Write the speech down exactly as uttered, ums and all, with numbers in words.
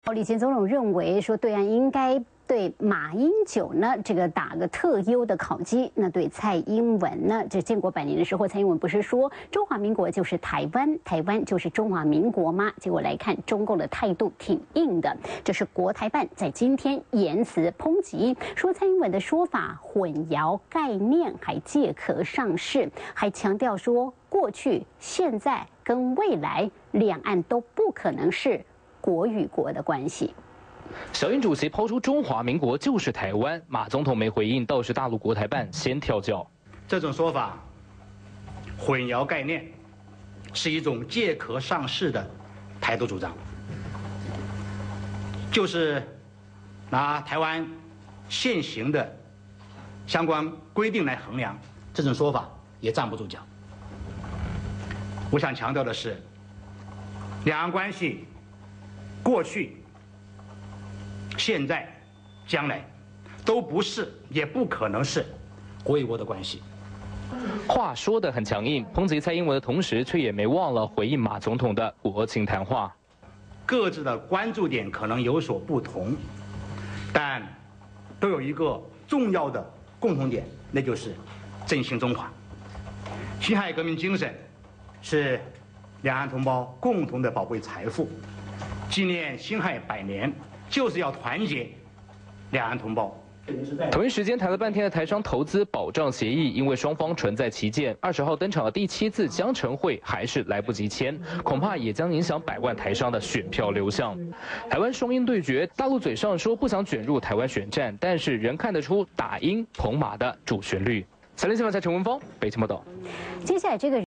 李前总统认为说，对岸应该对马英九呢这个打个特优的考绩。那对蔡英文呢，这建国百年的时候，蔡英文不是说中华民国就是台湾，台湾就是中华民国吗？结果来看，中共的态度挺硬的。这是国台办在今天言辞抨击，说蔡英文的说法混淆概念，还借壳上市，还强调说过去、现在跟未来两岸都不可能是国与国的关系。 小英主席抛出中华民国就是台湾，马总统没回应，倒是大陆国台办先跳脚。 这种说法混淆概念，是一种借壳上市的台独主张，就是拿台湾现行的相关规定来衡量，这种说法也站不住脚。我想强调的是，两岸关系过去、现在、将来都不是，也不可能是国与国的关系。 话说得很强硬，抨击蔡英文的同时，却也没忘了回应马总统的国情谈话。 各自的关注点可能有所不同，但都有一个重要的共同点，那就是振兴中华。辛亥革命精神是两岸同胞共同的宝贵财富。纪念辛亥百年，就是要团结两岸同胞。 同一时间，谈了半天的台商投资保障协议，因为双方存在歧见，二十号登场的第七次江城会还是来不及签，恐怕也将影响百万台商的选票流向。台湾双鹰对决，大陆嘴上说不想卷入台湾选战，但是仍看得出打鹰捧马的主旋律。财经新闻台陈文峰北京报道。 接下来这个。